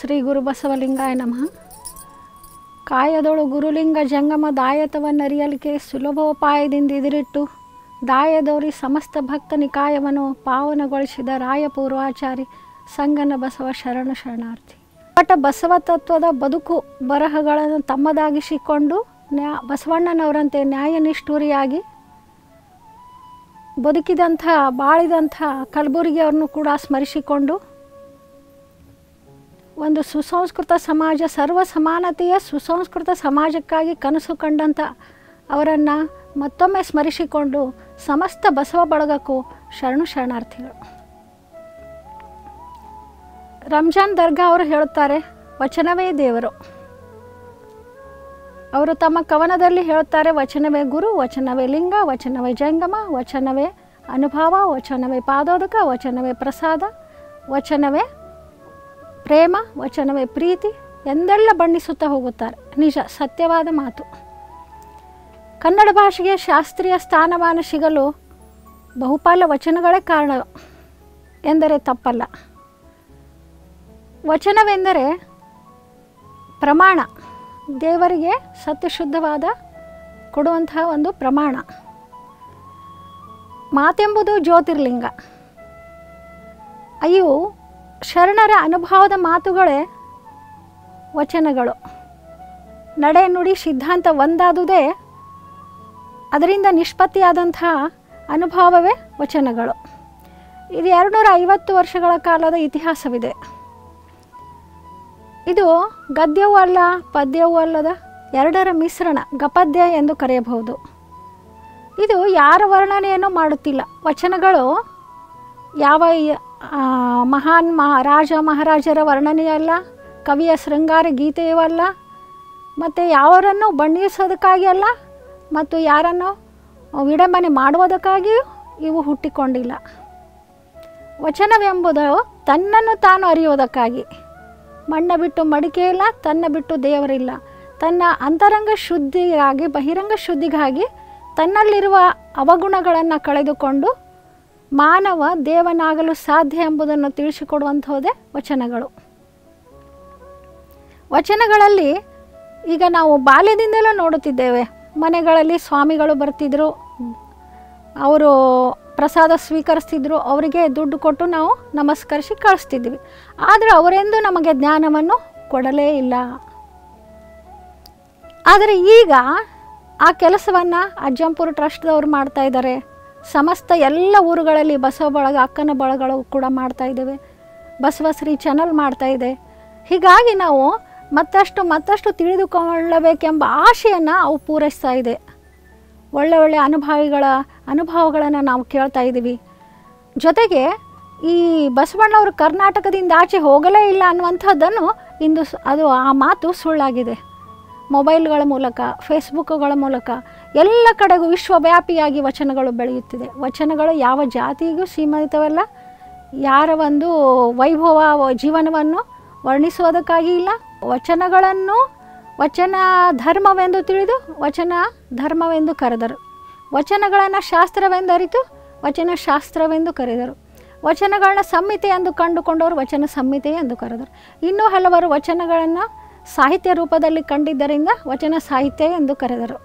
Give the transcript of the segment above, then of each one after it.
ಶ್ರೀ ಗುರು ಬಸವಲಿಂಗಾಯ ನಮಃ. ಕಾಯದೊಳು ಗುರುಲಿಂಗ ಜಂಗಮ ದಾಯತವನ್ನರಿಯಲಿಕೆ ಸುಲಭೋಪಾಯದಿಂದ ಇದಿರಿಟ್ಟು ದಾಯದೋರಿ ಸಮಸ್ತ ಭಕ್ತ ನಿಕಾಯವನ್ನು ಪಾವನಗೊಳಿಸಿದ ರಾಯ ಪೂರ್ವಾಚಾರಿ ಸಂಗನ ಬಸವ ಶರಣು ಶರಣಾರ್ಥಿ. ಬಸವ ತತ್ವದ ಬದುಕು ಬರಹಗಳನ್ನು ತಮ್ಮದಾಗಿಸಿಕೊಂಡು ಬಸವಣ್ಣನವರಂತೆ ನ್ಯಾಯನಿಷ್ಠೂರಿಯಾಗಿ ಬದುಕಿದಂಥ ಬಾಳಿದಂಥ ಕಲಬುರ್ಗಿಯವ್ರನ್ನು ಕೂಡ ಸ್ಮರಿಸಿಕೊಂಡು ಒಂದು ಸುಸಂಸ್ಕೃತ ಸಮಾಜ, ಸರ್ವ ಸಮಾನತೆಯ ಸುಸಂಸ್ಕೃತ ಸಮಾಜಕ್ಕಾಗಿ ಕನಸು ಕಂಡಂಥ ಅವರನ್ನು ಮತ್ತೊಮ್ಮೆ ಸ್ಮರಿಸಿಕೊಂಡು ಸಮಸ್ತ ಬಸವ ಬಳಗಕ್ಕೂ ಶರಣು ಶರಣಾರ್ಥಿಗಳು. ರಂಜಾನ್ ದರ್ಗಾ ಅವರು ಹೇಳುತ್ತಾರೆ, ವಚನವೇ ದೇವರು. ಅವರು ತಮ್ಮ ಕವನದಲ್ಲಿ ಹೇಳುತ್ತಾರೆ, ವಚನವೇ ಗುರು, ವಚನವೇ ಲಿಂಗ, ವಚನವೇ ಜಂಗಮ, ವಚನವೇ ಅನುಭವ, ವಚನವೇ ಪಾದೋದಕ, ವಚನವೇ ಪ್ರಸಾದ, ವಚನವೇ ಪ್ರೇಮ, ವಚನವೇ ಪ್ರೀತಿ ಎಂದೆಲ್ಲ ಬಣ್ಣಿಸುತ್ತಾ ಹೋಗುತ್ತಾರೆ. ನಿಜ, ಸತ್ಯವಾದ ಮಾತು. ಕನ್ನಡ ಭಾಷೆಗೆ ಶಾಸ್ತ್ರೀಯ ಸ್ಥಾನಮಾನ ಸಿಗಲು ಬಹುಪಾಲ ವಚನಗಳೇ ಕಾರಣ ಎಂದರೆ ತಪ್ಪಲ್ಲ. ವಚನವೆಂದರೆ ಪ್ರಮಾಣ, ದೇವರಿಗೆ ಸತ್ಯಶುದ್ಧವಾದ ಕೊಡುವಂತಹ ಒಂದು ಪ್ರಮಾಣ. ಮಾತೆಂಬುದು ಜ್ಯೋತಿರ್ಲಿಂಗ. ಇವು ಶರಣರ ಅನುಭವದ ಮಾತುಗಳೇ ವಚನಗಳು. ನಡೆ ನುಡಿ ಸಿದ್ಧಾಂತ ಒಂದಾದುದೇ ಅದರಿಂದ ನಿಷ್ಪತ್ತಿಯಾದಂಥ ಅನುಭವವೇ ವಚನಗಳು. ಇದು 250 ವರ್ಷಗಳ ಕಾಲದ ಇತಿಹಾಸವಿದೆ. ಇದು ಗದ್ಯವೂ ಅಲ್ಲ, ಪದ್ಯವೂ ಅಲ್ಲದ ಎರಡರ ಮಿಶ್ರಣ, ಗಪದ್ಯ ಎಂದು ಕರೆಯಬಹುದು. ಇದು ಯಾರ ವರ್ಣನೆಯನ್ನು ಮಾಡುತ್ತಿಲ್ಲ. ವಚನಗಳು ಯಾವ ಮಹಾನ್ ರಾಜ ಮಹಾರಾಜರ ವರ್ಣನೆಯಲ್ಲ, ಕವಿಯ ಶೃಂಗಾರ ಗೀತೆಯೂ ಅಲ್ಲ, ಮತ್ತು ಯಾವರನ್ನು ಬಣ್ಣಿಸೋದಕ್ಕಾಗಿ ಅಲ್ಲ, ಮತ್ತು ಯಾರನ್ನು ವಿಡಂಬನೆ ಮಾಡುವುದಕ್ಕಾಗಿಯೂ ಇವು ಹುಟ್ಟಿಕೊಂಡಿಲ್ಲ. ವಚನವೆಂಬುದು ತನ್ನನ್ನು ತಾನು ಅರಿಯುವುದಕ್ಕಾಗಿ. ಮಣ್ಣ ಬಿಟ್ಟು ಮಡಿಕೆ ಇಲ್ಲ, ತನ್ನ ಬಿಟ್ಟು ದೇವರಿಲ್ಲ. ತನ್ನ ಅಂತರಂಗ ಶುದ್ಧಿಗಾಗಿ, ಬಹಿರಂಗ ಶುದ್ಧಿಗಾಗಿ ತನ್ನಲ್ಲಿರುವ ಅವಗುಣಗಳನ್ನು ಕಳೆದುಕೊಂಡು ಮಾನವ ದೇವನಾಗಲು ಸಾಧ್ಯ ಎಂಬುದನ್ನು ತಿಳಿಸಿಕೊಡುವಂಥದ್ದೇ ವಚನಗಳು. ವಚನಗಳಲ್ಲಿ ಈಗ ನಾವು ಬಾಲ್ಯದಿಂದಲೂ ನೋಡುತ್ತಿದ್ದೇವೆ. ಮನೆಗಳಲ್ಲಿ ಸ್ವಾಮಿಗಳು ಬರ್ತಿದ್ರು, ಅವರು ಪ್ರಸಾದ ಸ್ವೀಕರಿಸ್ತಿದ್ರು, ಅವರಿಗೆ ದುಡ್ಡು ಕೊಟ್ಟು ನಾವು ನಮಸ್ಕರಿಸಿ ಕಳಿಸ್ತಿದ್ವಿ. ಆದರೆ ಅವರೆಂದೂ ನಮಗೆ ಜ್ಞಾನವನ್ನು ಕೊಡಲೇ ಇಲ್ಲ. ಆದರೆ ಈಗ ಆ ಕೆಲಸವನ್ನು ಅಜ್ಜಂಪುರ ಟ್ರಸ್ಟ್ದವ್ರು ಮಾಡ್ತಾಯಿದ್ದಾರೆ. ಸಮಸ್ತ ಎಲ್ಲ ಊರುಗಳಲ್ಲಿ ಬಸವ ಬಳಗ, ಅಕ್ಕನ ಬಳಗಳು ಕೂಡ ಮಾಡ್ತಾಯಿದ್ದೇವೆ. ಬಸವಶ್ರೀ ಚಾನಲ್ ಮಾಡ್ತಾಯಿದೆ. ಹೀಗಾಗಿ ನಾವು ಮತ್ತಷ್ಟು ತಿಳಿದುಕೊಳ್ಳಬೇಕೆಂಬ ಆಶೆಯನ್ನು ಅವು ಪೂರೈಸ್ತಾ ಇದೆ. ಒಳ್ಳೆ ಅನುಭವಗಳನ್ನು ನಾವು ಕೇಳ್ತಾ ಇದ್ದೀವಿ. ಜೊತೆಗೆ ಈ ಬಸವಣ್ಣವರು ಕರ್ನಾಟಕದಿಂದ ಆಚೆ ಹೋಗಲೇ ಇಲ್ಲ ಅನ್ನುವಂಥದ್ದನ್ನು ಇಂದು ಆ ಮಾತು ಸುಳ್ಳಾಗಿದೆ. ಮೊಬೈಲ್ಗಳ ಮೂಲಕ, ಫೇಸ್ಬುಕ್ಗಳ ಮೂಲಕ ಎಲ್ಲ ಕಡೆಗೂ ವಿಶ್ವವ್ಯಾಪಿಯಾಗಿ ವಚನಗಳು ಬೆಳೆಯುತ್ತಿದೆ. ವಚನಗಳು ಯಾವ ಜಾತಿಗೂ ಸೀಮಿತವಲ್ಲ, ಯಾರ ಒಂದು ವೈಭವ ಜೀವನವನ್ನು ವರ್ಣಿಸುವುದಕ್ಕಾಗಿ ಇಲ್ಲ. ವಚನಗಳನ್ನು ವಚನ ಧರ್ಮವೆಂದು ತಿಳಿದು ವಚನ ಧರ್ಮವೆಂದು ಕರೆದರು. ವಚನಗಳನ್ನು ಶಾಸ್ತ್ರವೆಂದರಿತು ವಚನ ಶಾಸ್ತ್ರವೆಂದು ಕರೆದರು. ವಚನಗಳನ್ನ ಸಂಹಿತೆ ಎಂದು ಕಂಡುಕೊಂಡವರು ವಚನ ಸಂಹಿತೆ ಎಂದು ಕರೆದರು. ಇನ್ನೂ ಹಲವಾರು ವಚನಗಳನ್ನು ಸಾಹಿತ್ಯ ರೂಪದಲ್ಲಿ ಕಂಡಿದ್ದರಿಂದ ವಚನ ಸಾಹಿತ್ಯ ಎಂದು ಕರೆದರು.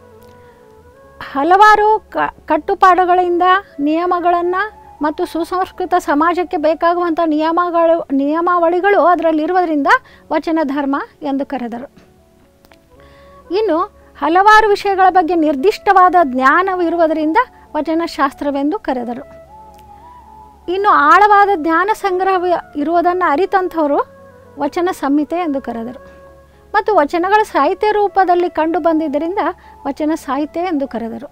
ಹಲವಾರು ಕಟ್ಟುಪಾಡುಗಳಿಂದ ನಿಯಮಗಳನ್ನು ಮತ್ತು ಸುಸಂಸ್ಕೃತ ಸಮಾಜಕ್ಕೆ ಬೇಕಾಗುವಂಥ ನಿಯಮಾವಳಿಗಳು ಅದರಲ್ಲಿರುವುದರಿಂದ ವಚನ ಧರ್ಮ ಎಂದು ಕರೆದರು. ಇನ್ನು ಹಲವಾರು ವಿಷಯಗಳ ಬಗ್ಗೆ ನಿರ್ದಿಷ್ಟವಾದ ಜ್ಞಾನವಿರುವುದರಿಂದ ವಚನ ಶಾಸ್ತ್ರವೆಂದು ಕರೆದರು. ಇನ್ನು ಆಳವಾದ ಜ್ಞಾನ ಸಂಗ್ರಹ ಇರುವುದನ್ನು ಅರಿತಂಥವರು ವಚನ ಸಂಹಿತೆ ಎಂದು ಕರೆದರು. ಮತ್ತು ವಚನಗಳ ಸಾಹಿತ್ಯ ರೂಪದಲ್ಲಿ ಕಂಡು ಬಂದಿದ್ದರಿಂದ ವಚನ ಸಾಹಿತ್ಯ ಎಂದು ಕರೆದರು.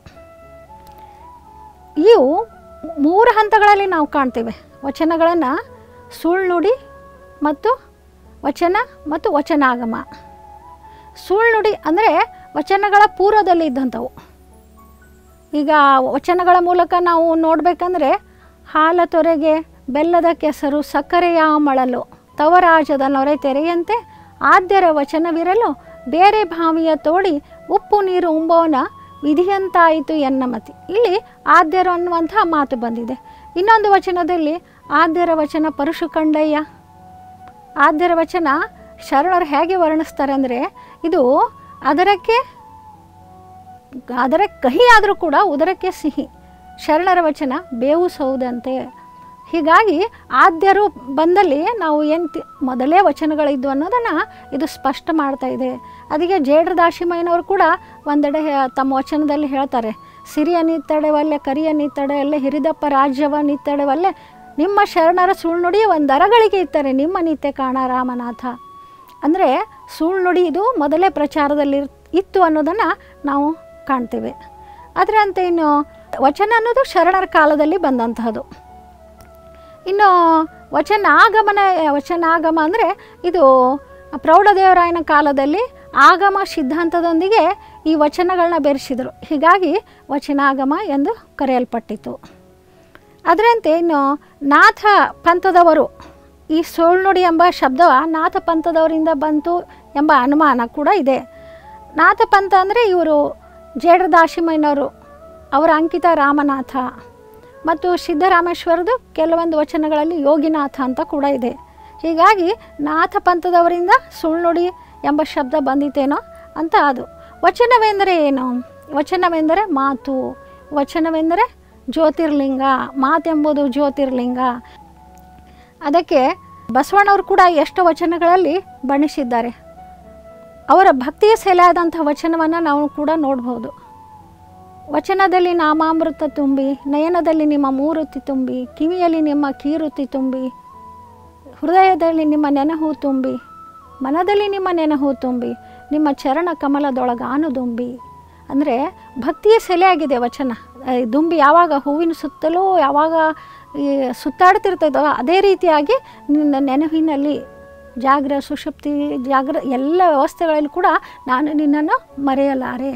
ಇವು 3 ಹಂತಗಳಲ್ಲಿ ನಾವು ಕಾಣ್ತೇವೆ. ವಚನಗಳನ್ನು ಸುಳ್ಳುನುಡಿ ಮತ್ತು ವಚನ ಮತ್ತು ವಚನಾಗಮ. ಸುಳ್ಳುನುಡಿ ಅಂದರೆ ವಚನಗಳ ಪೂರ್ವದಲ್ಲಿ ಇದ್ದಂಥವು. ಈಗ ವಚನಗಳ ಮೂಲಕ ನಾವು ನೋಡಬೇಕಂದ್ರೆ, ಹಾಲ ತೊರೆಗೆ ಬೆಲ್ಲದ ಕೆಸರು ಸಕ್ಕರೆಯ ಮಳಲು ತವರಾಜದ ನೊರೆ ತೆರೆಯಂತೆ ಆದ್ಯರ ವಚನವಿರಲು ಬೇರೆ ಭಾವಿಯ ತೋಡಿ ಉಪ್ಪು ನೀರು ಉಂಬೋನ ವಿಧಿಯಂತಾಯಿತು ಎನ್ನಮತಿ. ಇಲ್ಲಿ ಆದ್ಯರು ಅನ್ನುವಂಥ ಮಾತು ಬಂದಿದೆ. ಇನ್ನೊಂದು ವಚನದಲ್ಲಿ ಆದ್ಯರ ವಚನ ಪರಶು ಕಂಡಯ್ಯ ಆದ್ಯರ ವಚನ ಶರಣರು ಹೇಗೆ ವರ್ಣಿಸ್ತಾರೆ ಅಂದರೆ, ಇದು ಅದರ ಕಹಿ ಆದರೂ ಕೂಡ ಉದರಕ್ಕೆ ಸಿಹಿ. ಶರಣರ ವಚನ ಬೇವು ಸೌದಂತೆ. ಹೀಗಾಗಿ ಆದ್ಯರು ಬಂದಲ್ಲಿ ನಾವು ಏನು ಮೊದಲೇ ವಚನಗಳಿದ್ದು ಅನ್ನೋದನ್ನು ಇದು ಸ್ಪಷ್ಟ ಮಾಡ್ತಾ ಇದೆ. ಅದಕ್ಕೆ ಜೇಡ್ರ ದಾಶಿಮಯ್ಯನವರು ಕೂಡ ಒಂದೆಡೆ ತಮ್ಮ ವಚನದಲ್ಲಿ ಹೇಳ್ತಾರೆ, ಸಿರಿಯ ನಿತ್ತಡೆವಲ್ಲೆ ಕರಿಯ ನಿತ್ತಡೆಯಲ್ಲೇ ಹಿರಿದಪ್ಪ ರಾಜ್ಯವ ನಿತ್ತಡೆವಲ್ಲೆ ನಿಮ್ಮ ಶರಣರ ಸುಳ್ನುಡಿ ಒಂದರಗಳಿಗೆ ಇತ್ತಾರೆ ನಿಮ್ಮ ನಿತ್ಯ ಕಾಣ ರಾಮನಾಥ. ಅಂದರೆ ಸುಳ್ನುಡಿ ಇದು ಮೊದಲೇ ಪ್ರಚಾರದಲ್ಲಿ ಇತ್ತು ಅನ್ನೋದನ್ನು ನಾವು ಕಾಣ್ತೇವೆ. ಅದರಂತೆ ಇನ್ನು ವಚನ ಅನ್ನೋದು ಶರಣರ ಕಾಲದಲ್ಲಿ ಬಂದಂತಹದ್ದು. ಇನ್ನು ವಚನಾಗಮ ಅಂದರೆ ಇದು ಪ್ರೌಢದೇವರಾಯನ ಕಾಲದಲ್ಲಿ ಆಗಮ ಸಿದ್ಧಾಂತದೊಂದಿಗೆ ಈ ವಚನಗಳನ್ನ ಬೆರೆಸಿದರು. ಹೀಗಾಗಿ ವಚನಾಗಮ ಎಂದು ಕರೆಯಲ್ಪಟ್ಟಿತು. ಅದರಂತೆ ಇನ್ನು ನಾಥ ಪಂಥದವರು, ಈ ಸುಳ್ನುಡಿ ಎಂಬ ಶಬ್ದ ನಾಥ ಪಂಥದವರಿಂದ ಬಂತು ಎಂಬ ಅನುಮಾನ ಕೂಡ ಇದೆ. ನಾಥ ಪಂಥ ಅಂದರೆ ಇವರು ಜೇಡ್ರ ದಾಶಿಮಯ್ಯನವರು, ಅವರ ಅಂಕಿತ ರಾಮನಾಥ, ಮತ್ತು ಸಿದ್ದರಾಮೇಶ್ವರದು ಕೆಲವೊಂದು ವಚನಗಳಲ್ಲಿ ಯೋಗಿನಾಥ ಅಂತ ಕೂಡ ಇದೆ. ಹೀಗಾಗಿ ನಾಥ ಪಂಥದವರಿಂದ ಸುಳ್ನುಡಿ ಎಂಬ ಶಬ್ದ ಬಂದಿತೇನೋ ಅಂತ ಅದು. ವಚನವೆಂದರೆ ಏನು? ವಚನವೆಂದರೆ ಮಾತು, ವಚನವೆಂದರೆ ಜ್ಯೋತಿರ್ಲಿಂಗ, ಮಾತೆಂಬುದು ಜ್ಯೋತಿರ್ಲಿಂಗ. ಅದಕ್ಕೆ ಬಸವಣ್ಣವರು ಕೂಡ ಎಷ್ಟು ವಚನಗಳಲ್ಲಿ ಬಣ್ಣಿಸಿದ್ದಾರೆ. ಅವರ ಭಕ್ತಿಯ ಸೆಲೆಯಾದಂಥ ವಚನವನ್ನು ನಾವು ಕೂಡ ನೋಡ್ಬೋದು. ವಚನದಲ್ಲಿ ನಾಮಾಮೃತ ತುಂಬಿ, ನಯನದಲ್ಲಿ ನಿಮ್ಮ ಮೂರುತಿ ತುಂಬಿ, ಕಿವಿಯಲ್ಲಿ ನಿಮ್ಮ ಕೀರುತಿ ತುಂಬಿ, ಹೃದಯದಲ್ಲಿ ನಿಮ್ಮ ನೆನಹು ತುಂಬಿ, ಮನದಲ್ಲಿ ನಿಮ್ಮ ನೆನಹು ತುಂಬಿ, ನಿಮ್ಮ ಚರಣ ಕಮಲದೊಳಗಾನು ದುಂಬಿ. ಅಂದರೆ ಭಕ್ತಿಯ ಸೆಲೆಯಾಗಿದೆ ವಚನ. ದುಂಬಿ ಯಾವಾಗ ಹೂವಿನ ಸುತ್ತಲೂ ಯಾವಾಗ ಈ ಸುತ್ತಾಡ್ತಿರ್ತದೋ ಅದೇ ರೀತಿಯಾಗಿ ನಿನ್ನ ನೆನಹಿನಲ್ಲಿ ಜಾಗ್ರ ಸುಷುಪ್ತಿ ಎಲ್ಲ ವ್ಯವಸ್ಥೆಗಳಲ್ಲಿ ಕೂಡ ನಾನು ನಿನ್ನನ್ನು ಮರೆಯಲಾರೆ.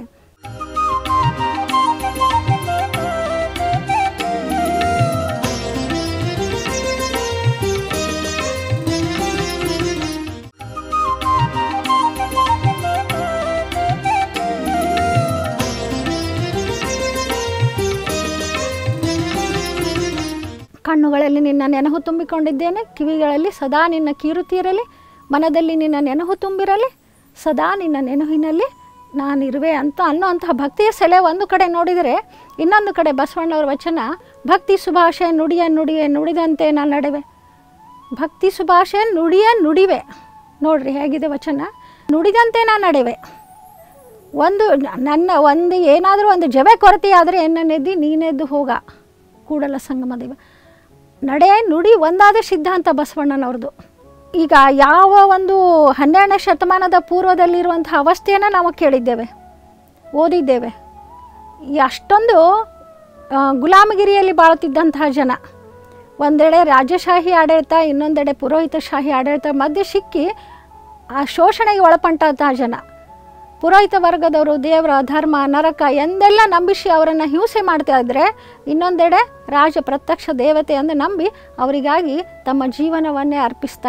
ಕಣ್ಣುಗಳಲ್ಲಿ ನಿನ್ನ ನೆನಹು ತುಂಬಿಕೊಂಡಿದ್ದೇನೆ, ಕಿವಿಗಳಲ್ಲಿ ಸದಾ ನಿನ್ನ ಕೀರುತಿ ಇರಲಿ, ಮನದಲ್ಲಿ ನಿನ್ನ ನೆನಹು ತುಂಬಿರಲಿ, ಸದಾ ನಿನ್ನ ನೆನಹಿನಲ್ಲಿ ನಾನಿರುವೆ ಅಂತ ಅನ್ನೋಂತಹ ಭಕ್ತಿಯ ಸೆಲೆ ಒಂದು ಕಡೆ ನೋಡಿದರೆ, ಇನ್ನೊಂದು ಕಡೆ ಬಸವಣ್ಣವ್ರ ವಚನ ಭಕ್ತಿ ಸುಭಾಷೆ ನುಡಿವೆ ನುಡಿದಂತೆ ನಾನು ನಡೆವೆ. ಭಕ್ತಿ ಸುಭಾಷೆ ನುಡಿವೆ ನೋಡ್ರಿ ಹೇಗಿದೆ ವಚನ. ನುಡಿದಂತೆ ನಾನು ನಡೆವೆ. ಒಂದು ಏನಾದರೂ ಒಂದು ಜವೆ ಕೊರತೆ ಆದರೆ ಎನ್ನನೆದ್ದಿ ನೀನೆದ್ದು ಹೋಗ ಕೂಡಲ ಸಂಗಮ ದೇವ. ನಡೆ ನುಡಿ ಒಂದಾದ ಸಿದ್ಧಾಂತ ಬಸವಣ್ಣನವ್ರದ್ದು. ಈಗ ಯಾವ ಒಂದು 12ನೇ ಶತಮಾನದ ಪೂರ್ವದಲ್ಲಿರುವಂಥ ಅವಸ್ಥೆಯನ್ನು ನಾವು ಕೇಳಿದ್ದೇವೆ, ಓದಿದ್ದೇವೆ. ಅಷ್ಟೊಂದು ಗುಲಾಮಗಿರಿಯಲ್ಲಿ ಬಾಳುತ್ತಿದ್ದಂತಹ ಜನ, ಒಂದೆಡೆ ರಾಜ್ಯಶಾಹಿ ಆಡಳಿತ, ಇನ್ನೊಂದೆಡೆ ಪುರೋಹಿತಶಾಹಿ ಆಡಳಿತ ಮಧ್ಯೆ ಸಿಕ್ಕಿ ಆ ಶೋಷಣೆಗೆ ಒಳಪಟ್ಟಂತಹ ಜನ. ಪುರೋಹಿತ ವರ್ಗದವರು ದೇವರ ಧರ್ಮ ನರಕ ಎಂದೆಲ್ಲ ನಂಬಿಸಿ ಅವರನ್ನು ಹಿಂಸೆ ಮಾಡ್ತಾ ಇದ್ದರೆ, ಇನ್ನೊಂದೆಡೆ ರಾಜ ಪ್ರತ್ಯಕ್ಷ ದೇವತೆ ಎಂದು ನಂಬಿ ಅವರಿಗಾಗಿ ತಮ್ಮ ಜೀವನವನ್ನೇ ಅರ್ಪಿಸ್ತಾ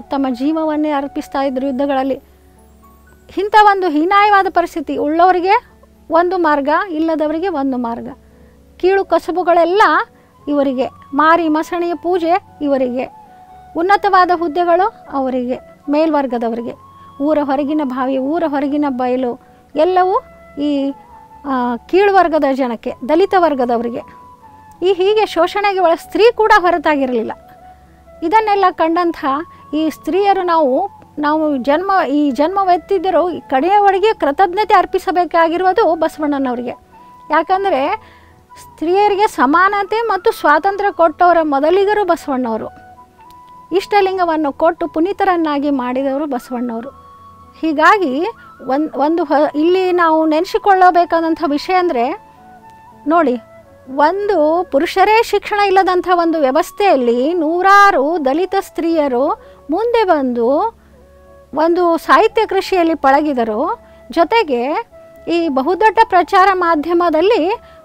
ಇದ್ರು ಯುದ್ಧಗಳಲ್ಲಿ. ಇಂಥ ಒಂದು ಹೀನಾಯವಾದ ಪರಿಸ್ಥಿತಿ. ಉಳ್ಳವರಿಗೆ ಒಂದು ಮಾರ್ಗ, ಇಲ್ಲದವರಿಗೆ ಒಂದು ಮಾರ್ಗ. ಕೀಳು ಕಸಬುಗಳೆಲ್ಲ ಇವರಿಗೆ, ಮಾರಿ ಮಸಣಿಯ ಪೂಜೆ ಇವರಿಗೆ, ಉನ್ನತವಾದ ಹುದ್ದೆಗಳು ಅವರಿಗೆ, ಮೇಲ್ವರ್ಗದವರಿಗೆ. ಊರ ಹೊರಗಿನ ಬಾವಿ, ಊರ ಹೊರಗಿನ ಬಯಲು ಎಲ್ಲವೂ ಈ ಕೀಳುವರ್ಗದ ಜನಕ್ಕೆ, ದಲಿತ ವರ್ಗದವರಿಗೆ. ಹೀಗೆ ಶೋಷಣೆಗೆ ಸ್ತ್ರೀ ಕೂಡ ಹೊರತಾಗಿರಲಿಲ್ಲ. ಇದನ್ನೆಲ್ಲ ಕಂಡಂಥ ಈ ಸ್ತ್ರೀಯರು ನಾವು ಜನ್ಮವೆತ್ತಿದ್ದರೂ ಕಡೆಯವರೆಗೆ ಕೃತಜ್ಞತೆ ಅರ್ಪಿಸಬೇಕಾಗಿರುವುದು ಬಸವಣ್ಣನವರಿಗೆ. ಯಾಕಂದರೆ ಸ್ತ್ರೀಯರಿಗೆ ಸಮಾನತೆ ಮತ್ತು ಸ್ವಾತಂತ್ರ್ಯ ಕೊಟ್ಟವರ ಮೊದಲಿಗರು ಬಸವಣ್ಣವರು. ಇಷ್ಟಲಿಂಗವನ್ನು ಕೊಟ್ಟು ಪುನೀತರನ್ನಾಗಿ ಮಾಡಿದವರು ಬಸವಣ್ಣವರು. ಹೀಗಾಗಿ ಇಲ್ಲಿ ನಾವು ನೆನೆಸಿಕೊಳ್ಳಬೇಕಾದಂಥ ವಿಷಯ ಅಂದರೆ ನೋಡಿ, ಒಂದು ಪುರುಷರೇ ಶಿಕ್ಷಣ ಇಲ್ಲದಂಥ ಒಂದು ವ್ಯವಸ್ಥೆಯಲ್ಲಿ ನೂರಾರು ದಲಿತ ಸ್ತ್ರೀಯರು ಮುಂದೆ ಬಂದು ಒಂದು ಸಾಹಿತ್ಯ ಕೃಷಿಯಲ್ಲಿ ಪಳಗಿದರು. ಜೊತೆಗೆ ಈ ಬಹುದೊಡ್ಡ ಪ್ರಚಾರ ಮಾಧ್ಯಮದಲ್ಲಿ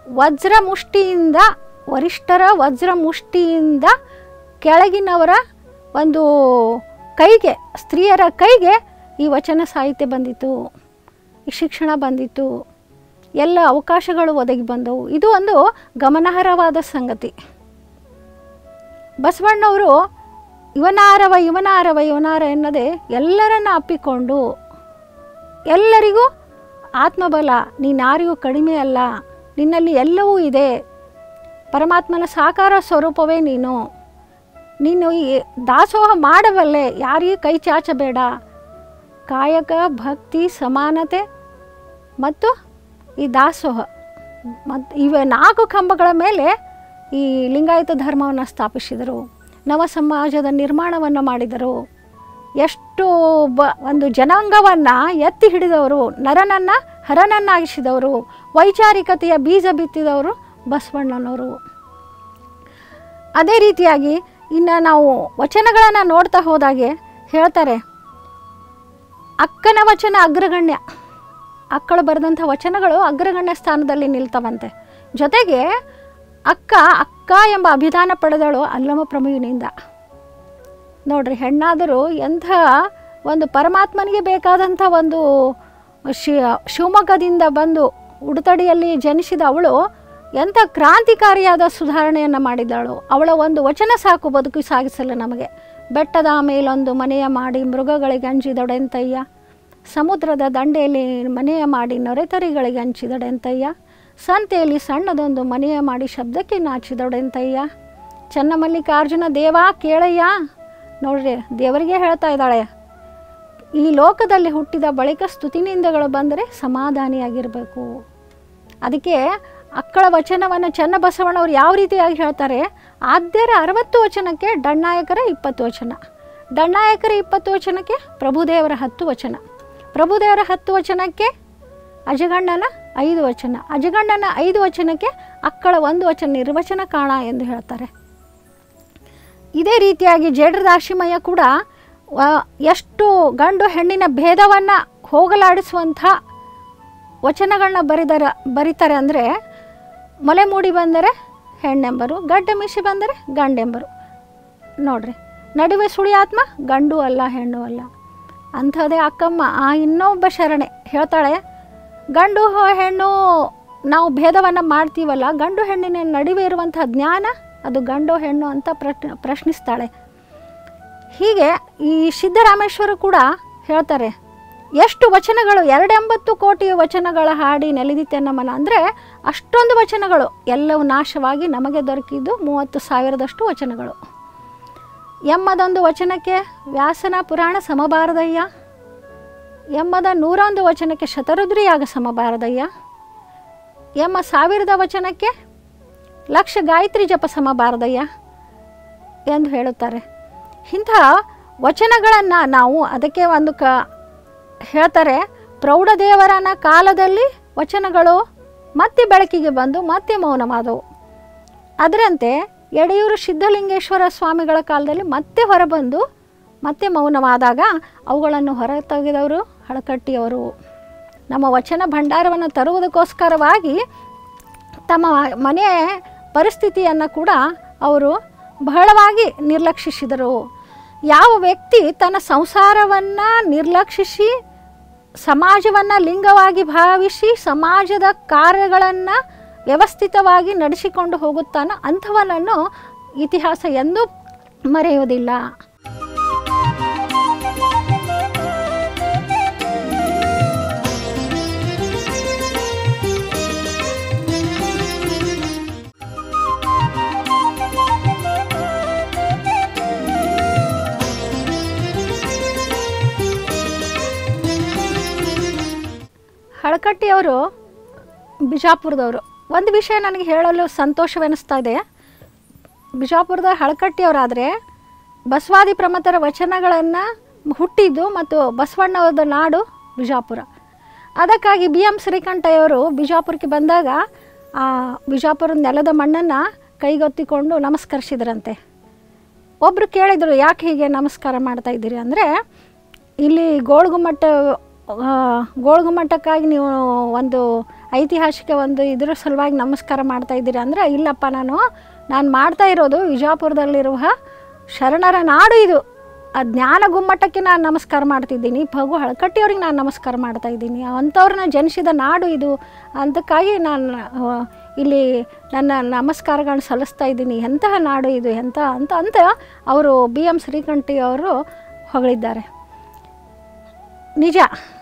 ವರಿಷ್ಠರ ವಜ್ರ ಮುಷ್ಟಿಯಿಂದ ಕೆಳಗಿನವರ ಒಂದು ಕೈಗೆ, ಸ್ತ್ರೀಯರ ಕೈಗೆ ಈ ವಚನ ಸಾಹಿತ್ಯ ಬಂದಿತು, ಈ ಶಿಕ್ಷಣ ಬಂದಿತು, ಎಲ್ಲ ಅವಕಾಶಗಳು ಒದಗಿ ಬಂದವು. ಇದು ಒಂದು ಗಮನಾರ್ಹವಾದ ಸಂಗತಿ. ಬಸವಣ್ಣವರು ಇವನಾರವ ಇವನಾರವ ಇವನಾರ ಎನ್ನದೆ ಎಲ್ಲರನ್ನ ಅಪ್ಪಿಕೊಂಡು ಎಲ್ಲರಿಗೂ ಆತ್ಮಬಲ, ನೀನಾರಿಗೂ ಕಡಿಮೆ ಅಲ್ಲ, ನಿನ್ನಲ್ಲಿ ಎಲ್ಲವೂ ಇದೆ, ಪರಮಾತ್ಮನ ಸಾಕಾರ ಸ್ವರೂಪವೇ ನೀನು ಈ ದಾಸೋಹ ಮಾಡಬಲ್ಲೆ, ಯಾರಿಗೂ ಕೈ ಚಾಚಬೇಡ, ಕಾಯಕ ಭಕ್ತಿ ಸಮಾನತೆ ಮತ್ತು ಈ ದಾಸೋಹ ಮತ್ತು ಇವ 4 ಕಂಬಗಳ ಮೇಲೆ ಈ ಲಿಂಗಾಯತ ಧರ್ಮವನ್ನು ಸ್ಥಾಪಿಸಿದರು, ನವ ಸಮಾಜದ ನಿರ್ಮಾಣವನ್ನು ಮಾಡಿದರು. ಎಷ್ಟು ಒಂದು ಜನಾಂಗವನ್ನು ಎತ್ತಿ ಹಿಡಿದವರು, ನರನನ್ನು ಹರನನ್ನಾಗಿಸಿದವರು, ವೈಚಾರಿಕತೆಯ ಬೀಜ ಬಿತ್ತಿದವರು ಬಸವಣ್ಣನವರು. ಅದೇ ರೀತಿಯಾಗಿ ಇನ್ನು ನಾವು ವಚನಗಳನ್ನು ನೋಡ್ತಾ ಹೋದಾಗೆ ಹೇಳ್ತಾರೆ, ಅಕ್ಕನ ವಚನ ಅಗ್ರಗಣ್ಯ, ಅಕ್ಕಳು ಬರೆದಂಥ ವಚನಗಳು ಅಗ್ರಗಣ್ಯ ಸ್ಥಾನದಲ್ಲಿ ನಿಲ್ತವಂತೆ. ಜೊತೆಗೆ ಅಕ್ಕ ಎಂಬ ಅಭಿಧಾನ ಪಡೆದಳು ಅಲ್ಲಮ ಪ್ರಭುವಿನಿಂದ. ನೋಡ್ರಿ, ಹೆಣ್ಣಾದರೂ ಎಂಥ ಒಂದು ಪರಮಾತ್ಮನಿಗೆ ಬೇಕಾದಂಥ ಒಂದು ಶಿವಮೊಗ್ಗದಿಂದ ಬಂದು ಉಡುತಡಿಯಲ್ಲಿ ಜನಿಸಿದ ಅವಳು ಎಂಥ ಕ್ರಾಂತಿಕಾರಿಯಾದ ಸುಧಾರಣೆಯನ್ನು ಮಾಡಿದಳು. ಅವಳ ಒಂದು ವಚನ ಸಾಕು ಬದುಕು ಸಾಗಿಸಲು ನಮಗೆ. ಬೆಟ್ಟದ ಮೇಲೊಂದು ಮನೆಯ ಮಾಡಿ ಮೃಗಗಳಿಗೆ ಹಂಚಿದೊಡೆಂತಯ್ಯ, ಸಮುದ್ರದ ದಂಡೆಯಲ್ಲಿ ಮನೆಯ ಮಾಡಿ ನೊರೆತರಿಗಳಿಗೆ ಹಂಚಿದೊಡೆಂತಯ್ಯ, ಸಂತೆಯಲ್ಲಿ ಸಣ್ಣದೊಂದು ಮನೆಯ ಮಾಡಿ ಶಬ್ದಕ್ಕೆ ನಾಚಿದೊಡೆಂತಯ್ಯ, ಚನ್ನಮಲ್ಲಿಕಾರ್ಜುನ ದೇವ ಕೇಳಯ್ಯ. ನೋಡ್ರಿ, ದೇವರಿಗೆ ಹೇಳ್ತಾ ಇದ್ದಾಳೆ, ಈ ಲೋಕದಲ್ಲಿ ಹುಟ್ಟಿದ ಬಳಿಕ ಸ್ತುತಿನಿಂದಗಳು ಬಂದರೆ ಸಮಾಧಾನಿಯಾಗಿರಬೇಕು. ಅದಕ್ಕೆ ಅಕ್ಕಳ ವಚನವನ್ನು ಚನ್ನಬಸವಣ್ಣವ್ರು ಯಾವ ರೀತಿಯಾಗಿ ಹೇಳ್ತಾರೆ, ಆದ್ಯರ 60 ವಚನಕ್ಕೆ ಡಣ್ಣಾಯಕರ 20 ವಚನ, ಡಣ್ಣಾಯಕರ 20 ವಚನಕ್ಕೆ ಪ್ರಭುದೇವರ 10 ವಚನ, ಪ್ರಭುದೇವರ 10 ವಚನಕ್ಕೆ ಅಜಗಣ್ಣನ 5 ವಚನ, ಅಜಗಣ್ಣನ 5 ವಚನಕ್ಕೆ ಅಕ್ಕಳ 1 ವಚನ ನಿರ್ವಚನ ಕಾಣ ಎಂದು ಹೇಳ್ತಾರೆ. ಇದೇ ರೀತಿಯಾಗಿ ಜೇಡ್ರ ದಾಶಿಮಯ್ಯ ಕೂಡ ಎಷ್ಟು ಗಂಡು ಹೆಣ್ಣಿನ ಭೇದವನ್ನು ಹೋಗಲಾಡಿಸುವಂಥ ವಚನಗಳನ್ನ ಬರೀತಾರೆ ಅಂದರೆ, ಮೊಲೆ ಮೂಡಿ ಬಂದರೆ ಹೆಣ್ಣೆಂಬರು, ಗಡ್ಡ ಮೀಸಿ ಬಂದರೆ ಗಂಡೆಂಬರು. ನೋಡ್ರಿ, ನಡುವೆ ಸುಳಿಯಾತ್ಮ ಗಂಡು ಅಲ್ಲ ಹೆಣ್ಣು ಅಲ್ಲ. ಅಂಥದ್ದೇ ಅಕ್ಕಮ್ಮ ಇನ್ನೊಬ್ಬ ಶರಣೆ ಹೇಳ್ತಾಳೆ, ಗಂಡು ಹೆಣ್ಣು ನಾವು ಭೇದವನ್ನು ಮಾಡ್ತೀವಲ್ಲ, ಗಂಡು ಹೆಣ್ಣಿನ ನಡುವೆ ಇರುವಂಥ ಜ್ಞಾನ ಅದು ಗಂಡು ಹೆಣ್ಣು ಅಂತ ಪ್ರಶ್ನಿಸ್ತಾಳೆ. ಹೀಗೆ ಈ ಸಿದ್ದರಾಮೇಶ್ವರ ಕೂಡ ಹೇಳ್ತಾರೆ, ಎಷ್ಟು ವಚನಗಳು, 280 ಕೋಟಿ ವಚನಗಳ ಹಾಡಿ ನೆಲೆದಿತ್ತೆ ನಮ್ಮನ. ಅಂದರೆ ಅಷ್ಟೊಂದು ವಚನಗಳು ಎಲ್ಲವೂ ನಾಶವಾಗಿ ನಮಗೆ ದೊರಕಿದ್ದು 30,000ದಷ್ಟು ವಚನಗಳು. ಎಮ್ಮದೊಂದು ವಚನಕ್ಕೆ ವ್ಯಾಸನ ಪುರಾಣ ಸಮಬಾರದಯ್ಯ, ಎಮ್ಮದ 101 ವಚನಕ್ಕೆ ಶತರುದ್ರಿಯಾಗ ಸಮಬಾರದಯ್ಯ, ಎಮ್ಮ 1000 ವಚನಕ್ಕೆ 1,00,000 ಗಾಯತ್ರಿ ಜಪ ಸಮಬಾರದಯ್ಯ ಎಂದು ಹೇಳುತ್ತಾರೆ. ಇಂಥ ವಚನಗಳನ್ನು ನಾವು ಅದಕ್ಕೆ ಒಂದು ಹೇಳ್ತಾರೆ, ಪ್ರೌಢದೇವರನ ಕಾಲದಲ್ಲಿ ವಚನಗಳು ಮತ್ತೆ ಬೆಳಕಿಗೆ ಬಂದು ಮತ್ತೆ ಮೌನವಾದವು. ಅದರಂತೆ ಯಡೆಯೂರು ಸಿದ್ಧಲಿಂಗೇಶ್ವರ ಸ್ವಾಮಿಗಳ ಕಾಲದಲ್ಲಿ ಮತ್ತೆ ಹೊರಬಂದು ಮತ್ತೆ ಮೌನವಾದಾಗ ಅವುಗಳನ್ನು ಹೊರತೆಗೆದವರು ಹಳಕಟ್ಟಿಯವರು. ನಮ್ಮ ವಚನ ಭಂಡಾರವನ್ನು ತರುವುದಕ್ಕೋಸ್ಕರವಾಗಿ ತಮ್ಮ ಮನೆಯ ಪರಿಸ್ಥಿತಿಯನ್ನು ಕೂಡ ಅವರು ಬಹಳವಾಗಿ ನಿರ್ಲಕ್ಷಿಸಿದರು. ಯಾವ ವ್ಯಕ್ತಿ ತನ್ನ ಸಂಸಾರವನ್ನು ನಿರ್ಲಕ್ಷಿಸಿ ಸಮಾಜವನ್ನು ಲಿಂಗವಾಗಿ ಭಾವಿಸಿ ಸಮಾಜದ ಕಾರ್ಯಗಳನ್ನು ವ್ಯವಸ್ಥಿತವಾಗಿ ನಡೆಸಿಕೊಂಡು ಹೋಗುತ್ತಾನೋ ಅಂಥವನನ್ನು ಇತಿಹಾಸ ಎಂದೂ ಮರೆಯುವುದಿಲ್ಲ. ಹಳಕಟ್ಟಿಯವರು ಬಿಜಾಪುರದವರು. ಒಂದು ವಿಷಯ ನನಗೆ ಹೇಳಲು ಸಂತೋಷವೆನಿಸ್ತಾ ಇದೆ. ಬಿಜಾಪುರದ ಹಳಕಟ್ಟಿಯವರಾದರೆ ಬಸವಾದಿ ಪ್ರಮಥರ ವಚನಗಳನ್ನು ಹುಟ್ಟಿದ್ದು ಮತ್ತು ಬಸವಣ್ಣವರದ ನಾಡು ಬಿಜಾಪುರ. ಅದಕ್ಕಾಗಿ BM ಶ್ರೀಕಂಠಯ್ಯವರು ಬಿಜಾಪುರಕ್ಕೆ ಬಂದಾಗ ಆ ಬಿಜಾಪುರದ ನೆಲದ ಮಣ್ಣನ್ನು ಕೈಗೊತ್ತಿಕೊಂಡು ನಮಸ್ಕರಿಸಿದ್ರಂತೆ. ಒಬ್ಬರು ಕೇಳಿದರು, ಯಾಕೆ ಹೀಗೆ ನಮಸ್ಕಾರ ಮಾಡ್ತಾಯಿದ್ದೀರಿ ಅಂದರೆ, ಇಲ್ಲಿ ಗೋಳ್ಗುಮ್ಮಟಕ್ಕಾಗಿ ನೀವು ಒಂದು ಐತಿಹಾಸಿಕ ಒಂದು ಇದರ ಸಲುವಾಗಿ ನಮಸ್ಕಾರ ಮಾಡ್ತಾಯಿದ್ದೀರಿ ಅಂದರೆ, ಇಲ್ಲಪ್ಪ ನಾನು ಮಾಡ್ತಾ ಇರೋದು ವಿಜಾಪುರದಲ್ಲಿರುವ ಶರಣರ ನಾಡು ಇದು, ಆ ಜ್ಞಾನ ಗುಮ್ಮಟಕ್ಕೆ ನಾನು ನಮಸ್ಕಾರ ಮಾಡ್ತಿದ್ದೀನಿ, ಫಗು ಹಳಕಟ್ಟಿಯವ್ರಿಗೆ ನಾನು ನಮಸ್ಕಾರ ಮಾಡ್ತಾಯಿದ್ದೀನಿ. ಅಂಥವ್ರನ್ನ ಜನಿಸಿದ ನಾಡು ಇದು. ಅದಕ್ಕಾಗಿ ನಾನು ಇಲ್ಲಿ ನನ್ನ ನಮಸ್ಕಾರಗಳನ್ನ ಸಲ್ಲಿಸ್ತಾ ಇದ್ದೀನಿ. ಎಂತಹ ನಾಡು ಇದು ಅಂತ ಅವರು BM ಶ್ರೀಕಂಠಿಯವರು ಹೊಗಳಿದ್ದಾರೆ. ನಿಜ.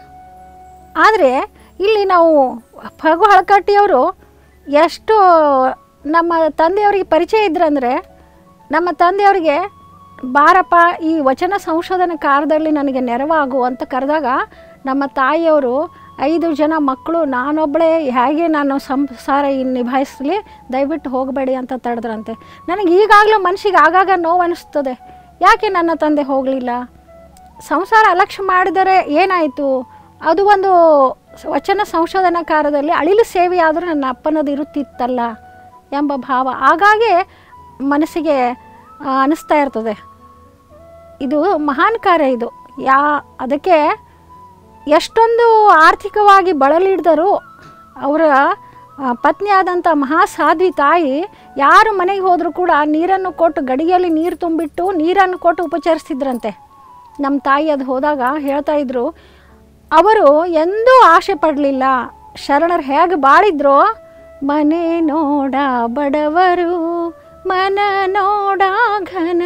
ಆದರೆ ಇಲ್ಲಿ ನಾವು ಫಗು ಹಳಕಟ್ಟಿಯವರು ಎಷ್ಟು ನಮ್ಮ ತಂದೆಯವರಿಗೆ ಪರಿಚಯ ಇದ್ರಂದರೆ, ನಮ್ಮ ತಂದೆಯವರಿಗೆ ಬಾರಪ್ಪ ಈ ವಚನ ಸಂಶೋಧನಾ ಕಾರ್ಯದಲ್ಲಿ ನನಗೆ ನೆರವಾಗು ಅಂತ ಕರೆದಾಗ ನಮ್ಮ ತಾಯಿಯವರು 5 ಜನ ಮಕ್ಕಳು, ನಾನೊಬ್ಬಳೇ ಹೇಗೆ ನಾನು ಸಂಸಾರ ನಿಭಾಯಿಸಲಿ, ದಯವಿಟ್ಟು ಹೋಗಬೇಡಿ ಅಂತ ತಡೆದ್ರಂತೆ. ನನಗೆ ಈಗಾಗಲೂ ಮನಸ್ಸಿಗೆ ಆಗಾಗ ನೋವು ಅನ್ನಿಸ್ತದೆ, ಯಾಕೆ ನನ್ನ ತಂದೆ ಹೋಗಲಿಲ್ಲ, ಸಂಸಾರ ಅಲಕ್ಷ್ಯ ಮಾಡಿದರೆ ಏನಾಯಿತು, ಅದು ಒಂದು ವಚನ ಸಂಶೋಧನಾ ಕಾರ್ಯದಲ್ಲಿ ಅಳಿಲು ಸೇವೆ ಆದರೂ ನನ್ನ ಅಪ್ಪನದು ಇರುತ್ತಿತ್ತಲ್ಲ ಎಂಬ ಭಾವ ಹಾಗಾಗಿ ಮನಸ್ಸಿಗೆ ಅನ್ನಿಸ್ತಾ ಇರ್ತದೆ. ಇದು ಮಹಾನ್ ಕಾರ್ಯ ಇದು. ಅದಕ್ಕೆ ಎಷ್ಟೊಂದು ಆರ್ಥಿಕವಾಗಿ ಬಳಲಿಡಿದರೂ ಅವರ ಪತ್ನಿಯಾದಂಥ ಮಹಾಸಾಧ್ವಿ ತಾಯಿ ಯಾರು ಮನೆಗೆ ಹೋದರೂ ಕೂಡ ನೀರನ್ನು ಕೊಟ್ಟು, ಗಡಿಗೆಯಲ್ಲಿ ನೀರು ತುಂಬಿಟ್ಟು ನೀರನ್ನು ಕೊಟ್ಟು ಉಪಚರಿಸ್ತಿದ್ರಂತೆ. ನಮ್ಮ ತಾಯಿ ಅದು ಹೋದಾಗ ಹೇಳ್ತಾಯಿದ್ರು, ಅವರು ಎಂದೂ ಆಸೆ ಪಡಲಿಲ್ಲ. ಶರಣರು ಹೇಗೆ ಬಾಳಿದ್ರೋ, ಮನೆ ನೋಡ ಬಡವರು ಮನ ನೋಡ ಘನ,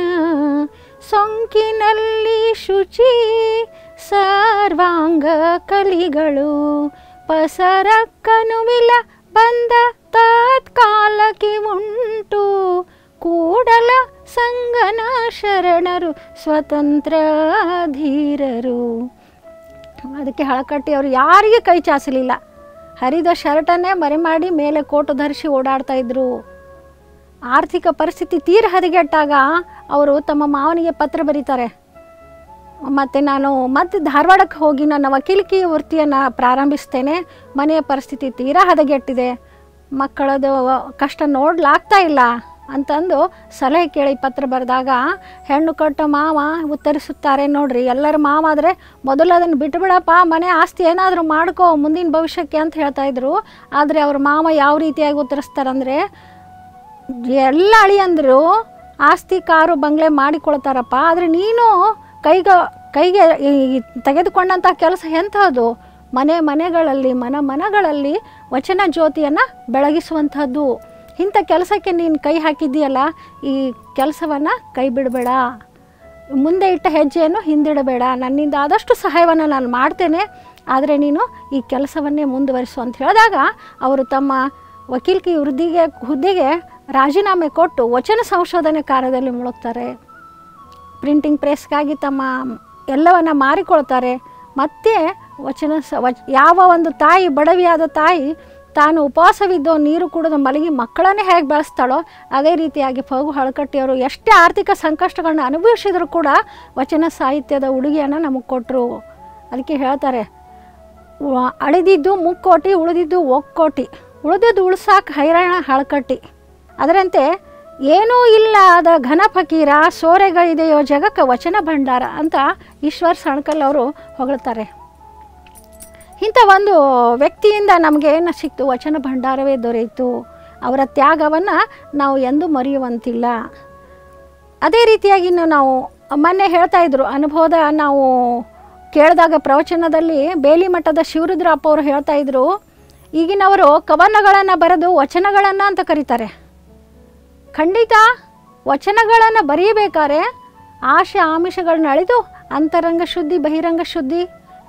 ಸೊಂಕಿನಲ್ಲಿ ಶುಚಿ ಸರ್ವಾಂಗ ಕಲಿಗಳು, ಪಸರಕ್ಕನುವಿಲ ಬಂದ ತತ್ಕಾಲಕ್ಕೆ ಉಂಟು, ಕೂಡಲ ಸಂಗನ ಶರಣರು ಸ್ವತಂತ್ರ ಧೀರರು. ಅದಕ್ಕೆ ಹಳಕಟ್ಟಿಯವರು ಯಾರಿಗೆ ಕೈ ಚಾಚಲಿಲ್ಲ. ಹರಿದ ಶರ್ಟನ್ನೇ ಮರೆಮಾಡಿ ಮೇಲೆ ಕೋಟು ಧರಿಸಿ ಓಡಾಡ್ತಾಯಿದ್ರು. ಆರ್ಥಿಕ ಪರಿಸ್ಥಿತಿ ತೀರ ಹದಗೆಟ್ಟಾಗ ಅವರು ತಮ್ಮ ಮಾವನಿಗೆ ಪತ್ರ ಬರೀತಾರೆ. ಮತ್ತು ನಾನು ಮತ್ತೆ ಧಾರವಾಡಕ್ಕೆ ಹೋಗಿ ನನ್ನ ವಕೀಲಿಕೆ ವೃತ್ತಿಯನ್ನು ಪ್ರಾರಂಭಿಸ್ತೇನೆ, ಮನೆಯ ಪರಿಸ್ಥಿತಿ ತೀರಾ ಹದಗೆಟ್ಟಿದೆ, ಮಕ್ಕಳದು ಕಷ್ಟ ನೋಡ್ಲಾಗ್ತಾ ಇಲ್ಲ ಅಂತಂದು ಸಲಹೆ ಕೇಳಿ ಪತ್ರ ಬರೆದಾಗ ಹೆಣ್ಣು ಕೊಟ್ಟ ಮಾವ ಉತ್ತರಿಸುತ್ತಾರೆ, ನೋಡ್ರಿ ಎಲ್ಲರ ಮಾವ ಆದರೆ ಮೊದಲು ಅದನ್ನು ಬಿಟ್ಟುಬಿಡಪ್ಪ, ಮನೆ ಆಸ್ತಿ ಏನಾದರೂ ಮಾಡ್ಕೋ ಮುಂದಿನ ಭವಿಷ್ಯಕ್ಕೆ ಅಂತ ಹೇಳ್ತಾಯಿದ್ರು. ಆದರೆ ಅವ್ರ ಮಾವ ಯಾವ ರೀತಿಯಾಗಿ ಉತ್ತರಿಸ್ತಾರಂದರೆ, ಎಲ್ಲ ಅಳಿಯಂದರು ಆಸ್ತಿ ಕಾರು ಬಂಗ್ಲೆ ಮಾಡಿಕೊಳ್ತಾರಪ್ಪ, ಆದರೆ ನೀನು ಕೈಗೆ ತೆಗೆದುಕೊಂಡಂಥ ಕೆಲಸ ಎಂಥದ್ದು, ಮನೆಗಳಲ್ಲಿ ಮನಗಳಲ್ಲಿ ವಚನ ಜ್ಯೋತಿಯನ್ನು ಬೆಳಗಿಸುವಂಥದ್ದು. ಇಂಥ ಕೆಲಸಕ್ಕೆ ನೀನು ಕೈ ಹಾಕಿದ್ದೀಯಲ್ಲ, ಈ ಕೆಲಸವನ್ನು ಕೈ ಬಿಡಬೇಡ, ಮುಂದೆ ಇಟ್ಟ ಹೆಜ್ಜೆಯನ್ನು ಹಿಂದಿಡಬೇಡ, ನನ್ನಿಂದ ಆದಷ್ಟು ಸಹಾಯವನ್ನು ನಾನು ಮಾಡ್ತೇನೆ, ಆದರೆ ನೀನು ಈ ಕೆಲಸವನ್ನೇ ಮುಂದುವರಿಸು ಅಂತ ಹೇಳಿದಾಗ ಅವರು ತಮ್ಮ ವಕೀಲಿಕೆ ಹುದ್ದೆಗೆ ರಾಜೀನಾಮೆ ಕೊಟ್ಟು ವಚನ ಸಂಶೋಧನೆ ಕಾರ್ಯದಲ್ಲಿ ಮುಳುಗ್ತಾರೆ. ಪ್ರಿಂಟಿಂಗ್ ಪ್ರೆಸ್ಗಾಗಿ ತಮ್ಮ ಎಲ್ಲವನ್ನು ಮಾರಿಕೊಳ್ತಾರೆ. ಮತ್ತು ಯಾವ ಒಂದು ತಾಯಿ, ಬಡವಿಯಾದ ತಾಯಿ ತಾನು ಉಪವಾಸವಿದ್ದೋ ನೀರು ಕುಡಿದು ಮಲಗಿ ಮಕ್ಕಳನ್ನೇ ಹೇಗೆ ಬೆಳೆಸ್ತಾಳೋ ಅದೇ ರೀತಿಯಾಗಿ ಫಗು ಹಳಕಟ್ಟಿಯವರು ಎಷ್ಟೇ ಆರ್ಥಿಕ ಸಂಕಷ್ಟಗಳನ್ನ ಅನುಭವಿಸಿದರೂ ಕೂಡ ವಚನ ಸಾಹಿತ್ಯದ ಉಡುಗೆಯನ್ನು ನಮಗೆ ಕೊಟ್ಟರು. ಅದಕ್ಕೆ ಹೇಳ್ತಾರೆ, ಅಳಿದಿದ್ದು ಮುಕ್ಕೋಟಿ ಉಳಿದಿದ್ದು ಒಕ್ಕೋಟಿ, ಉಳಿದಿದ್ದು ಉಳ್ಸಾಕ ಹೈರಾಣ ಹಳಕಟ್ಟಿ. ಅದರಂತೆ ಏನೂ ಇಲ್ಲದ ಘನ ಫಕೀರ, ಸೋರೆಗಳಿದೆಯೋ ಜಗಕ್ಕೆ ವಚನ ಭಂಡಾರ ಅಂತ ಈಶ್ವರ್ ಸಣ್ಕಲ್ ಅವರು ಹೊಗಳ್ತಾರೆ. ಇಂಥ ಒಂದು ವ್ಯಕ್ತಿಯಿಂದ ನಮಗೆ ಏನು ಸಿಕ್ತು, ವಚನ ಭಂಡಾರವೇ ದೊರೆಯಿತು. ಅವರ ತ್ಯಾಗವನ್ನು ನಾವು ಎಂದೂ ಮರೆಯುವಂತಿಲ್ಲ. ಅದೇ ರೀತಿಯಾಗಿ ನಾವು ಮೊನ್ನೆ ಹೇಳ್ತಾಯಿದ್ರು, ಅನುಭವದ ನಾವು ಕೇಳಿದಾಗ ಪ್ರವಚನದಲ್ಲಿ ಬೇಲಿಮಠದ ಶಿವರುದ್ರಪ್ಪ ಅವರು ಹೇಳ್ತಾಯಿದ್ರು, ಈಗಿನವರು ಕವನಗಳನ್ನು ಬರೆದು ವಚನಗಳನ್ನು ಅಂತ ಕರೀತಾರೆ. ಖಂಡಿತ ವಚನಗಳನ್ನು ಬರೆಯಬೇಕಾದ್ರೆ ಆಶೆ ಆಮಿಷಗಳನ್ನ ಅಳಿದು ಅಂತರಂಗ ಶುದ್ಧಿ ಬಹಿರಂಗ ಶುದ್ಧಿ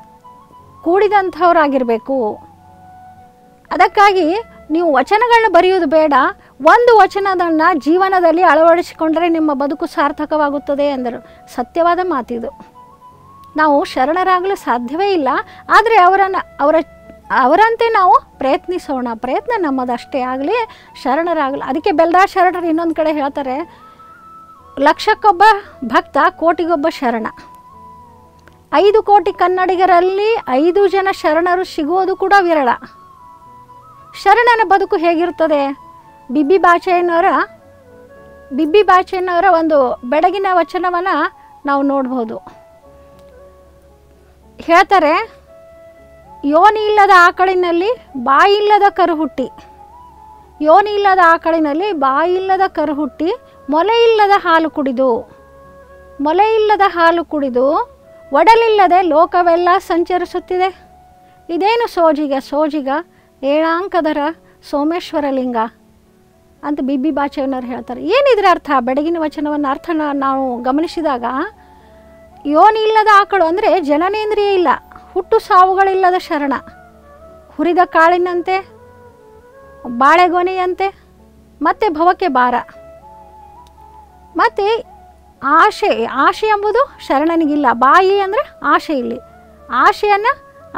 ಕೂಡಿದಂಥವರಾಗಿರಬೇಕು. ಅದಕ್ಕಾಗಿ ನೀವು ವಚನಗಳನ್ನ ಬರೆಯೋದು ಬೇಡ, ಒಂದು ವಚನದನ್ನು ಜೀವನದಲ್ಲಿ ಅಳವಡಿಸಿಕೊಂಡರೆ ನಿಮ್ಮ ಬದುಕು ಸಾರ್ಥಕವಾಗುತ್ತದೆ ಎಂದರು. ಸತ್ಯವಾದ ಮಾತಿದು. ನಾವು ಶರಣರಾಗಲು ಸಾಧ್ಯವೇ ಇಲ್ಲ, ಆದರೆ ಅವರಂತೆ ನಾವು ಪ್ರಯತ್ನಿಸೋಣ. ಪ್ರಯತ್ನ ನಮ್ಮದಷ್ಟೇ ಆಗಲಿ, ಶರಣರಾಗಲಿ. ಅದಕ್ಕೆ ಬೆಲ್ದಾಳ್ ಶರಣರು ಇನ್ನೊಂದು ಕಡೆ ಹೇಳ್ತಾರೆ, ಲಕ್ಷಕ್ಕೊಬ್ಬ ಭಕ್ತ ಕೋಟಿಗೊಬ್ಬ ಶರಣ. 5 ಕೋಟಿ ಕನ್ನಡಿಗರಲ್ಲಿ 5 ಜನ ಶರಣರು ಸಿಗುವುದು ಕೂಡ ವಿರಳ. ಶರಣನ ಬದುಕು ಹೇಗಿರ್ತದೆ? ಬಿಬ್ಬಿ ಬಾಚಯ್ಯನವರ ಒಂದು ಬೆಡಗಿನ ವಚನವನ್ನು ನಾವು ನೋಡ್ಬೋದು. ಹೇಳ್ತಾರೆ, ಯೋನಿ ಇಲ್ಲದ ಆಕಳಿನಲ್ಲಿ ಬಾಯಿ ಇಲ್ಲದ ಕರು ಹುಟ್ಟಿ, ಯೋನಿ ಇಲ್ಲದ ಆಕಳಿನಲ್ಲಿ ಬಾಯಿ ಇಲ್ಲದ ಕರು ಹುಟ್ಟಿ, ಮೊಲೆ ಇಲ್ಲದ ಹಾಲು ಕುಡಿದು. ಮೊಲೆ ಇಲ್ಲದ ಹಾಲು ಕುಡಿದು ಒಡಲಿಲ್ಲದೆ ಲೋಕವೆಲ್ಲ ಸಂಚರಿಸುತ್ತಿದೆ. ಇದೇನು ಸೋಜಿಗ ಏಳಾಂಕದರ ಸೋಮೇಶ್ವರ ಲಿಂಗ ಅಂತ ಬಿ ಬಾಚೆಯವರು ಹೇಳ್ತಾರೆ. ಏನಿದ್ರ ಅರ್ಥ? ಬೆಳಗಿನ ವಚನವನ್ನು ಅರ್ಥ ನಾವು ಗಮನಿಸಿದಾಗ, ಯೋನಿ ಇಲ್ಲದ ಆಕಳು ಅಂದರೆ ಜನನೇಂದ್ರಿಯ ಇಲ್ಲ, ಹುಟ್ಟು ಸಾವುಗಳಿಲ್ಲದ ಶರಣ, ಹುರಿದ ಕಾಳಿನಂತೆ, ಬಾಳೆಗೊನೆಯಂತೆ, ಮತ್ತು ಭವಕ್ಕೆ ಭಾರ. ಮತ್ತು ಆಶೆ ಎಂಬುದು ಶರಣನಿಗಿಲ್ಲ. ಬಾಯಿ ಅಂದರೆ ಆಶೆ. ಇಲ್ಲಿ ಆಶೆಯನ್ನು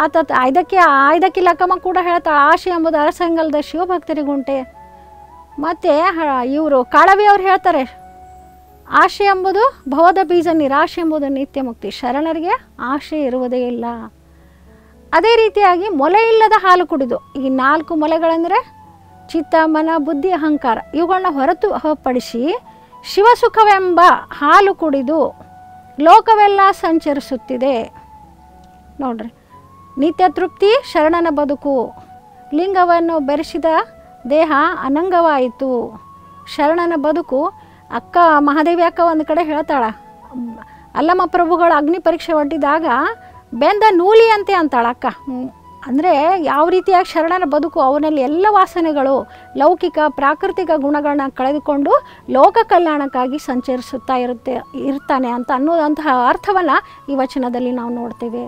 ಐದಕ್ಕೆ ಲಕ್ಕಮ್ಮ ಕೂಡ ಹೇಳ್ತಾಳೆ, ಆಶೆ ಎಂಬುದು ಅರಸಂಗಲದ ಶಿವಭಕ್ತರಿಗುಂಟೆ. ಮತ್ತು ಇವರು ಕಾಳವಿಯವರು ಹೇಳ್ತಾರೆ, ಆಶೆ ಎಂಬುದು ಭವದ ಬೀಜ, ನಿರಾಶೆ ಎಂಬುದು ನಿತ್ಯ ಮುಕ್ತಿ. ಶರಣರಿಗೆ ಆಶೆ ಇರುವುದೇ ಇಲ್ಲ. ಅದೇ ರೀತಿಯಾಗಿ ಮೊಲೆ ಇಲ್ಲದ ಹಾಲು ಕುಡಿದು, ಈ 4 ಮೊಲೆಗಳೆಂದರೆ ಚಿತ್ತ, ಮನ, ಬುದ್ಧಿ, ಅಹಂಕಾರ, ಇವುಗಳನ್ನ ಹೊರತುಪಡಿಸಿ ಶಿವಸುಖವೆಂಬ ಹಾಲು ಕುಡಿದು ಲೋಕವೆಲ್ಲ ಸಂಚರಿಸುತ್ತಿದೆ. ನೋಡ್ರಿ, ನಿತ್ಯ ತೃಪ್ತಿ ಶರಣನ ಬದುಕು. ಲಿಂಗವನ್ನು ಬೆರೆಸಿದ ದೇಹ ಅನಂಗವಾಯಿತು. ಶರಣನ ಬದುಕು. ಅಕ್ಕ ಮಹಾದೇವಿ ಅಕ್ಕ ಒಂದು ಕಡೆ ಹೇಳ್ತಾಳ, ಅಲ್ಲಮ್ಮ ಪ್ರಭುಗಳು ಅಗ್ನಿ ಪರೀಕ್ಷೆ ಒಡ್ಡಿದಾಗ ಬೆಂದ ನೂಲಿಯಂತೆ ಅಂತಾಳ ಅಕ್ಕ. ಅಂದರೆ ಯಾವ ರೀತಿಯಾಗಿ ಶರಣನ ಬದುಕು, ಅವನಲ್ಲಿ ಎಲ್ಲ ವಾಸನೆಗಳು, ಲೌಕಿಕ ಪ್ರಾಕೃತಿಕ ಗುಣಗಳನ್ನ ಕಳೆದುಕೊಂಡು ಲೋಕ ಕಲ್ಯಾಣಕ್ಕಾಗಿ ಸಂಚರಿಸುತ್ತಾ ಇರ್ತಾನೆ ಅಂತ ಅನ್ನೋದಂತಹ ಅರ್ಥವನ್ನು ಈ ವಚನದಲ್ಲಿ ನಾವು ನೋಡ್ತೇವೆ.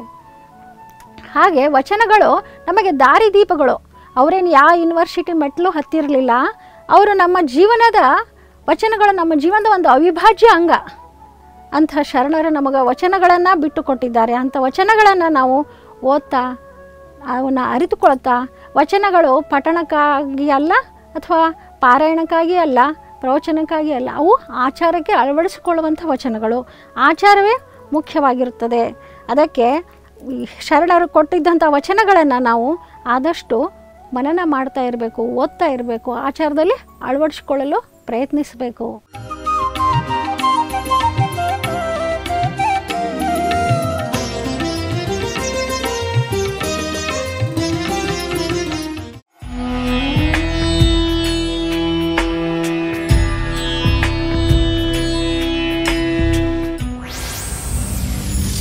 ಹಾಗೆ ವಚನಗಳು ನಮಗೆ ದಾರಿದೀಪಗಳು. ಅವರೇನು ಯಾವ ಯೂನಿವರ್ಸಿಟಿ ಮೆಟ್ಲು ಹತ್ತಿರಲಿಲ್ಲ. ಅವರು ನಮ್ಮ ಜೀವನದ ವಚನಗಳು ನಮ್ಮ ಜೀವನದ ಒಂದು ಅವಿಭಾಜ್ಯ ಅಂಗ. ಅಂಥ ಶರಣರು ನಮಗೆ ವಚನಗಳನ್ನು ಬಿಟ್ಟು ಕೊಟ್ಟಿದ್ದಾರೆ. ಅಂಥ ವಚನಗಳನ್ನು ನಾವು ಓದ್ತಾ, ಅವನ್ನ ಅರಿತುಕೊಳ್ತಾ, ವಚನಗಳು ಪಠಣಕ್ಕಾಗಿ ಅಲ್ಲ, ಅಥವಾ ಪಾರಾಯಣಕ್ಕಾಗಿ ಅಲ್ಲ, ಪ್ರವಚನಕ್ಕಾಗಿ ಅಲ್ಲ, ಅವು ಆಚಾರಕ್ಕೆ ಅಳವಡಿಸಿಕೊಳ್ಳುವಂಥ ವಚನಗಳು. ಆಚಾರವೇ ಮುಖ್ಯವಾಗಿರುತ್ತದೆ. ಅದಕ್ಕೆ ಶರಣರು ಕೊಟ್ಟಿದ್ದಂಥ ವಚನಗಳನ್ನು ನಾವು ಆದಷ್ಟು ಮನನ ಮಾಡ್ತಾ ಇರಬೇಕು, ಓದ್ತಾ ಇರಬೇಕು, ಆಚಾರದಲ್ಲಿ ಅಳವಡಿಸಿಕೊಳ್ಳಲು ಪ್ರಯತ್ನಿಸಬೇಕು.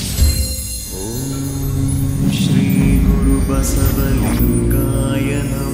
ಶ್ರೀ ಗುರು ಬಸವಲಿಂಗಾಯ ನಮಃ.